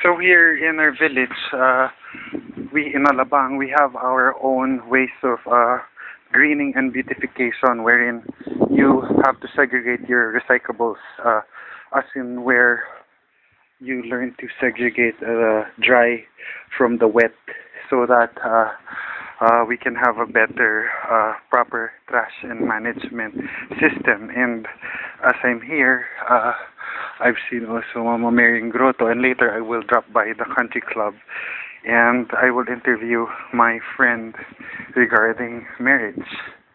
So here in our village, we in Alabang, we have our own ways of greening and beautification, wherein you have to segregate your recyclables, as in where you learn to segregate dry from the wet, so that we can have a better, proper trash and management system. And as I'm here, I've seen also Mama Marying Grotto, and later I will drop by the country club and I will interview my friend regarding marriage.